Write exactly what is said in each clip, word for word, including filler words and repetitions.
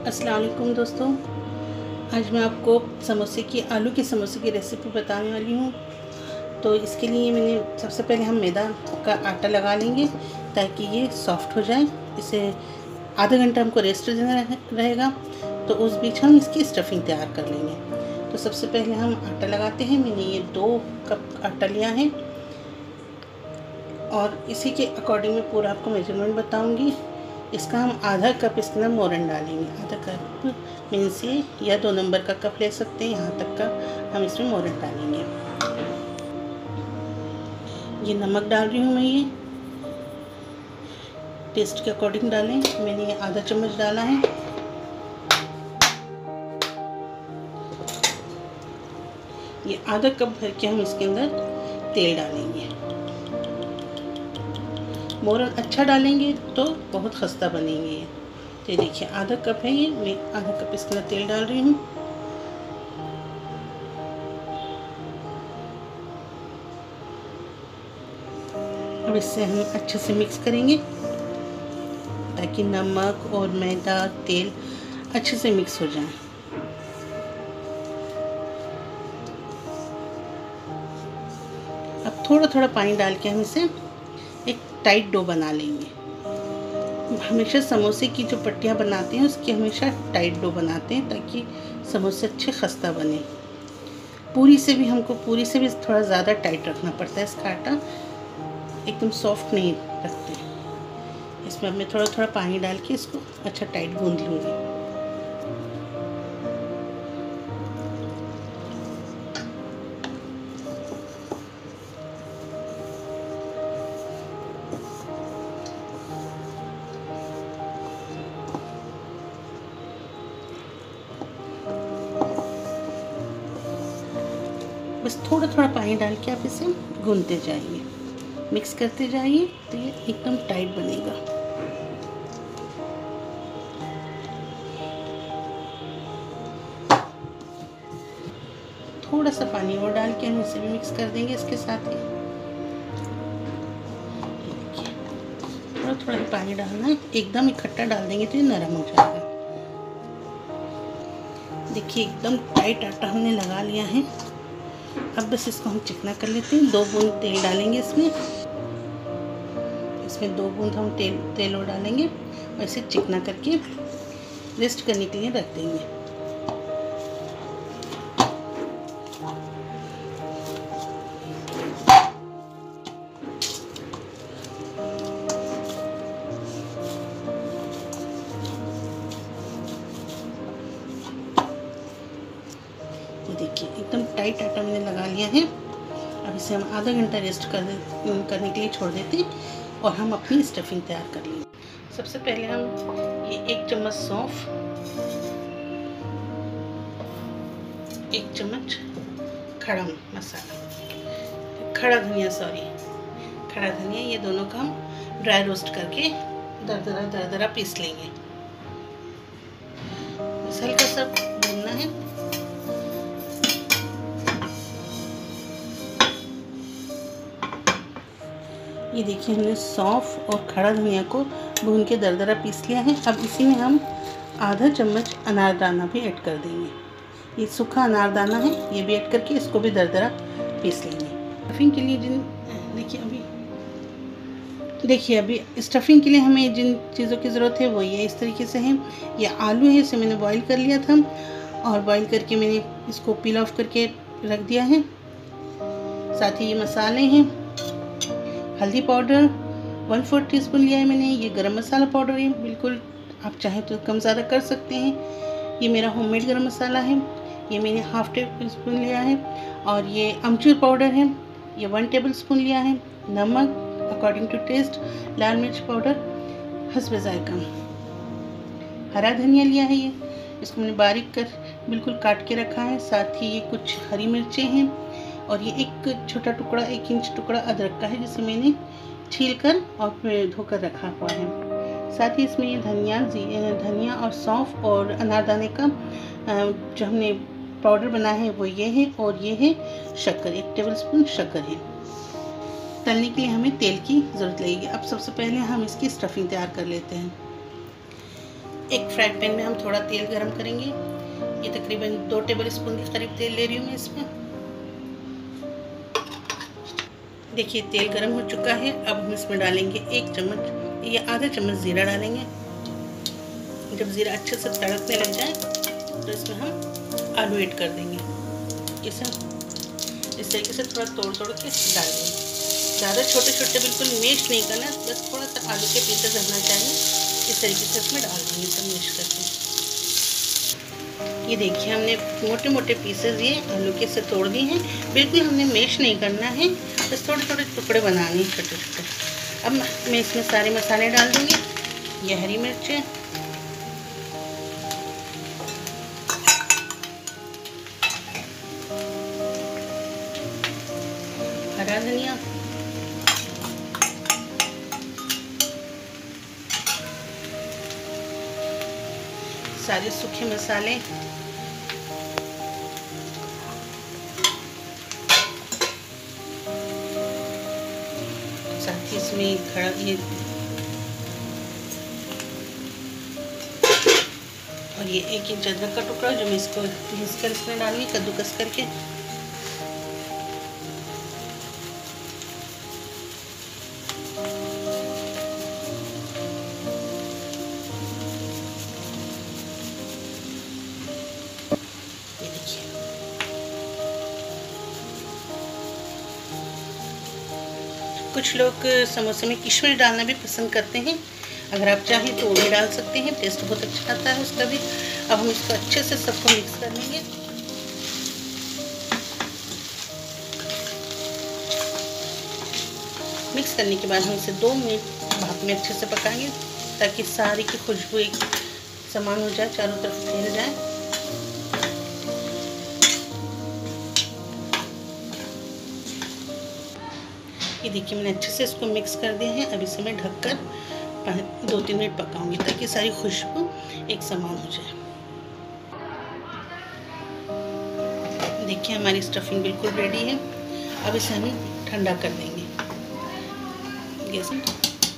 अस्सलाम वालेकुम दोस्तों, आज मैं आपको समोसे की आलू के समोसे की रेसिपी बताने वाली हूँ। तो इसके लिए मैंने सबसे पहले हम मैदा का आटा लगा लेंगे ताकि ये सॉफ्ट हो जाए। इसे आधा घंटा हमको रेस्ट देना रहेगा, तो उस बीच हम इसकी स्टफिंग तैयार कर लेंगे। तो सबसे पहले हम आटा लगाते हैं। मैंने ये दो कप आटा लिया है और इसी के अकॉर्डिंग मैं पूरा आपको मेजरमेंट बताऊँगी। इसका हम आधा कप इसके अंदर मोरन डालेंगे। आधा कप मीन से या दो नंबर का कप ले सकते हैं, यहाँ तक का हम इसमें मोरन डालेंगे। ये नमक डाल रही हूँ मैं, ये टेस्ट के अकॉर्डिंग डालें। मैंने ये आधा चम्मच डाला है। ये आधा कप भर के हम इसके अंदर तेल डालेंगे। मोरन अच्छा डालेंगे तो बहुत खस्ता बनेंगे ये। तो ये देखिए आधा कप है, ये मैं आधा कप इसके अंदर तेल डाल रही हूँ। अब इससे हम अच्छे से मिक्स करेंगे ताकि नमक और मैदा तेल अच्छे से मिक्स हो जाए। अब थोड़ा थोड़ा पानी डाल के हम इसे एक टाइट डो बना लेंगे। हमेशा समोसे की जो पट्टियाँ बनाते हैं उसकी हमेशा टाइट डो बनाते हैं ताकि समोसे अच्छे खस्ता बने। पूरी से भी हमको पूरी से भी थोड़ा ज़्यादा टाइट रखना पड़ता है, इसका आटा एकदम सॉफ्ट नहीं रखते। इसमें अब मैं थोड़ा थोड़ा पानी डाल के इसको अच्छा टाइट गूंद लूँगी। बस थोड़ा थोड़ा पानी डाल के आप इसे गूंदते जाइए, मिक्स करते जाइए, तो ये एकदम टाइट बनेगा। थोड़ा सा पानी और डाल के हम इसे भी मिक्स कर देंगे इसके साथ ही। थोड़ा थोड़ा पानी डालना है, एकदम इकट्ठा डाल देंगे तो ये नरम हो जाएगा। देखिए एकदम टाइट आटा हमने लगा लिया है। अब बस इसको हम चिकना कर लेते हैं। दो बूंद तेल डालेंगे इसमें इसमें दो बूंद हम तेल तेल और डालेंगे और इसे चिकना करके रेस्ट करने के लिए रख देंगे। देखिए एकदम टाइट आटा मैंने लगा लिया है। अब इसे हम आधा घंटा रेस्ट कर दे करने के लिए छोड़ देते हैं और हम अपनी स्टफिंग तैयार कर लेंगे। सबसे पहले हम ये एक चम्मच सौंफ, एक चम्मच खड़ा मसाला खड़ा धनिया सॉरी खड़ा धनिया ये दोनों का हम ड्राई रोस्ट करके दरदरा दरदरा पीस लेंगे। हल्का सा भूनना है। ये देखिए हमने सौंफ और खड़ा धनिया को भून के दरदरा पीस लिया है। अब इसी में हम आधा चम्मच अनारदाना भी ऐड कर देंगे। ये सूखा अनारदाना है, ये भी ऐड करके इसको भी दरदरा पीस लेंगे। स्टफिंग के लिए जिन देखिए अभी देखिए अभी स्टफिंग के लिए हमें जिन चीज़ों की ज़रूरत है वो ये इस तरीके से है। ये आलू है, इसे मैंने बॉईल कर लिया था और बॉईल करके मैंने इसको पील ऑफ करके रख दिया है। साथ ही ये मसाले हैं, हल्दी powder one four teaspoon लिया है मैंने। ये गरम मसाला पाउडर है, बिल्कुल आप चाहें तो कम ज़्यादा कर सकते हैं। ये मेरा होममेड गरम मसाला है, ये मैंने हाफ टेबल स्पून लिया है। और ये अमचूर पाउडर है, ये वन टेबल स्पून लिया है। नमक अकॉर्डिंग टू टेस्ट, लाल मिर्च पाउडर हस्बे जायका। हरा धनिया लिया है, ये इसको मैंने बारीक कर बिल्कुल काट के रखा है। साथ ही ये कुछ हरी मिर्चें हैं और ये एक छोटा टुकड़ा एक इंच टुकड़ा अदरक का है जिसे मैंने छील कर और फिर धोकर रखा हुआ है। साथ ही इसमें ये धनिया धनिया और सौंफ और अनारदाने का जो हमने पाउडर बनाया है वो ये है। और ये है शक्कर, एक टेबलस्पून शक्कर है। तलने के लिए हमें तेल की ज़रूरत लगेगी। अब सबसे पहले हम इसकी स्टफिंग तैयार कर लेते हैं। एक फ्राई पैन में हम थोड़ा तेल गरम करेंगे। ये तकरीबन दो टेबल स्पून के करीब तेल ले रही हूँ मैं इसमें। देखिए तेल गरम हो चुका है। अब हम इसमें डालेंगे एक चम्मच या आधा चम्मच ज़ीरा डालेंगे। जब ज़ीरा अच्छे से तड़कने लग जाए तो इसमें हम आलू ऐड कर देंगे। इसे इस तरीके से थोड़ा तोड़ तोड़ के डाल देंगे। ज़्यादा छोटे छोटे बिल्कुल मैश नहीं करना, बस थोड़ा सा आलू के पीसेस रहना चाहिए। इस तरीके से इसमें डाल देंगे सब मैश करके। ये देखिए हमने मोटे मोटे पीसेस ये आलू के से तोड़ दिए हैं। बिल्कुल हमने मैश नहीं करना है, बस थोड़े थोड़े टुकड़े बनाने हैं छोटे छोटे। अब मैं इसमें सारे मसाले डाल दूँगी। ये हरी मिर्चें, हरा धनिया, सारे सूखे मसाले, साथ ही इसमें खड़ा ये और ये एक इंच अदरक का टुकड़ा जो मैं इसको पीस कर इसमें डालूंगी कद्दूकस करके। ये देखिए कुछ लोग समोसे में किशमिश डालना भी पसंद करते हैं। अगर आप चाहें तो वो भी डाल सकते हैं, टेस्ट बहुत अच्छा आता है उसका भी। अब हम इसको अच्छे से सबको मिक्स कर लेंगे। मिक्स करने के बाद हम इसे दो मिनट भाप में अच्छे से पकाएंगे ताकि सारी की खुशबू एक समान हो जाए, चारों तरफ फैल जाए। ये देखिए मैंने अच्छे से इसको मिक्स कर दिया है। अब इसे मैं ढककर दो तीन मिनट पकाऊंगी ताकि सारी खुशबू एक समान हो जाए। देखिए हमारी स्टफिंग बिल्कुल रेडी है। अब इसे हम ठंडा कर देंगे गैस में।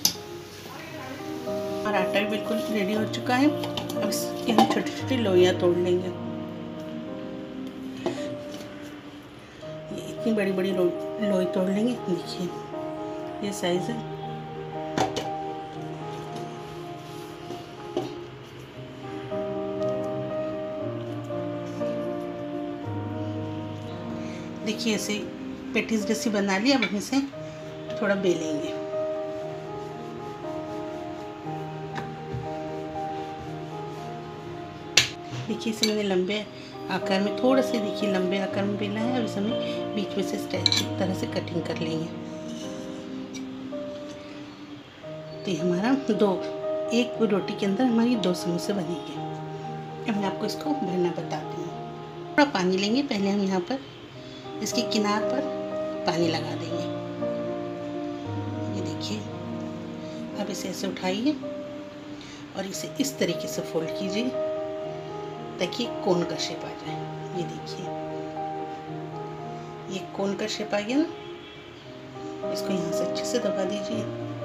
हमारा आटा भी बिल्कुल रेडी हो चुका है। अब इसकी हम छोटी छोटी लोइयाँ तोड़ लेंगे। ये इतनी बड़ी बड़ी लोई तोड़ लेंगे। देखिए ये साइज़ है। देखिए ऐसे पेटीज जैसी बना ली। अब हम इसे थोड़ा बेलेंगे। देखिए इसे मैंने लंबे आकार में थोड़ा से देखिए लंबे आकार में बेला है। अब इसे हमें बीच में से इस तरह से कटिंग कर लेंगे। तो ये हमारा दो एक रोटी के अंदर हमारी दो समोसे बनेंगे। अब मैं आपको इसको भरना बताती हूँ। थोड़ा पानी लेंगे। पहले हम यहाँ पर इसके किनार पर पानी लगा देंगे। ये देखिए अब इसे ऐसे उठाइए और इसे इस तरीके से फोल्ड कीजिए ताकि कोन का शेप आ जाए। ये देखिए ये कोन का शेप आ गया ना। इसको यहाँ से अच्छे से दबा दीजिए।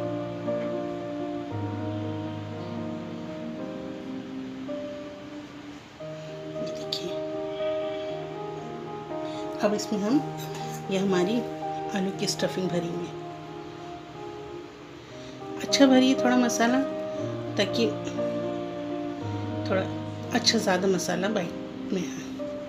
ये देखिए अब इसमें हम ये हमारी आलू की स्टफिंग भरेंगे। अच्छा भरिए थोड़ा मसाला ताकि थोड़ा अच्छा ज़्यादा मसाला बाइट में है।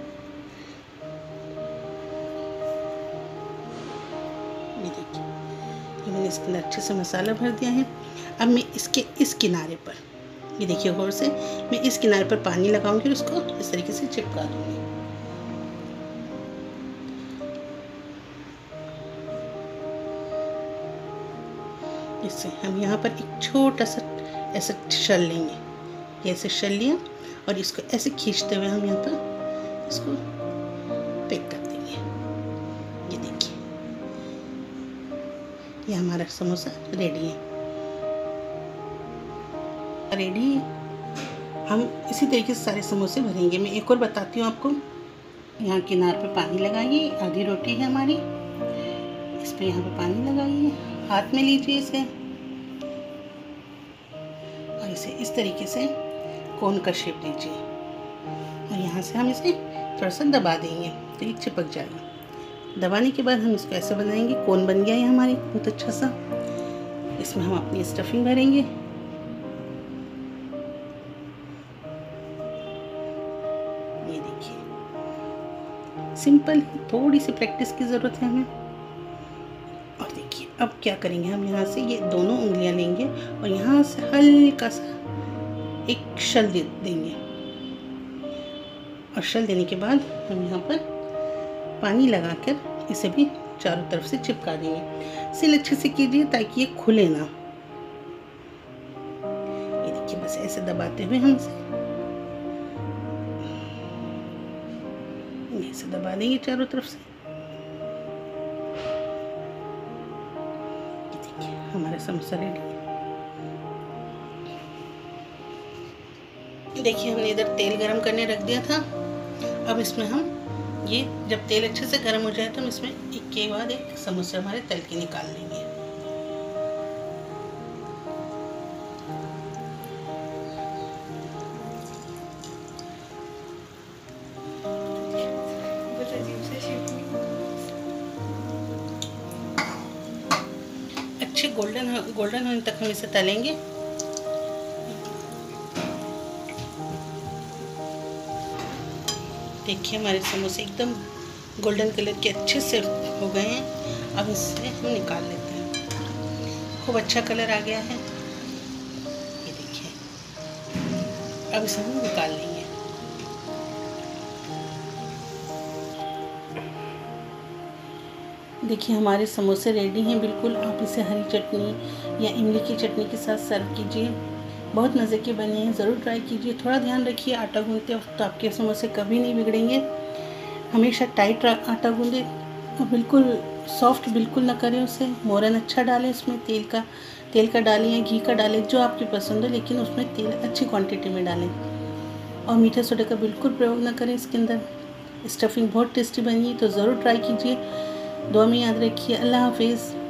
ये देखिए ये मैंने इसके अंदर अच्छे से मसाला भर दिया है। अब मैं इसके इस किनारे पर ये देखिए गौर से मैं इस किनारे पर पानी लगाऊंगी और उसको इस तरीके से चिपका दूंगी। इससे हम यहाँ पर एक छोटा सा ऐसा शल लेंगे। ये ऐसे शल लिया और इसको ऐसे खींचते हुए हम यहाँ पर इसको पैक कर देंगे। ये देखिए ये हमारा समोसा रेडी है। रेडी है। हम इसी तरीके से सारे समोसे भरेंगे। मैं एक और बताती हूँ आपको। यहाँ किनार पे पानी लगाइए। आधी रोटी है हमारी, इस पे यहाँ पे पानी लगाइए। हाथ में लीजिए इसे और इसे इस तरीके से कोन का शेप दीजिए और यहाँ से हम इसे थोड़ा सा दबा देंगे तो ये चिपक जाएगा। दबाने के बाद हम इसको ऐसे बनाएंगे। कोन बन गया है हमारी बहुत अच्छा सा। इसमें हम अपनी स्टफिंग भरेंगे। ये देखिए सिंपल, थोड़ी सी प्रैक्टिस की ज़रूरत है हमें। और देखिए अब क्या करेंगे, हम यहाँ से ये दोनों उंगलियां लेंगे और यहाँ से हल्का सा एक शल दे देंगे और शल देने के बाद हम यहाँ पर पानी लगाकर इसे भी चारों तरफ से चिपका देंगे। सील अच्छे से कीजिए ताकि ये खुले ना। ये देखिए बस ऐसे दबाते हुए हम इसे ऐसे दबा देंगे चारों तरफ से। ये देखिए हमारा समोसा रेडी। देखिए हमने इधर तेल गरम करने रख दिया था। अब इसमें हम ये जब तेल अच्छे से गर्म हो जाए तो हम इसमें एक के बाद एक समोसे हमारे तल के निकाल लेंगे। अच्छे गोल्डन गोल्डन होने तक हम इसे तलेंगे। देखिए हमारे समोसे एकदम गोल्डन कलर के अच्छे से हो गए हैं। अब इसे हम निकाल लेते हैं। खूब अच्छा कलर आ गया है। ये देखिए अब इसे हम निकाल लेंगे। देखिए हमारे समोसे रेडी हैं बिल्कुल। आप इसे हरी चटनी या इमली की चटनी के साथ सर्व कीजिए। बहुत मज़े के बने हैं, ज़रूर ट्राई कीजिए। थोड़ा ध्यान रखिए आटा गूंथते वक्त तो आपके समोसे कभी नहीं बिगड़ेंगे। हमेशा टाइट आटा गूंदे और बिल्कुल सॉफ्ट बिल्कुल ना करें उसे। मोरन अच्छा डालें, उसमें तेल का तेल का डालें या घी का डालें जो आपकी पसंद हो, लेकिन उसमें तेल अच्छी क्वांटिटी में डालें। और मीठे सोडे का बिल्कुल प्रयोग ना करें इसके अंदर। स्टफिंग बहुत टेस्टी बनी है तो ज़रूर ट्राई कीजिए। दुआ में याद रखिए। अल्लाह हाफिज़।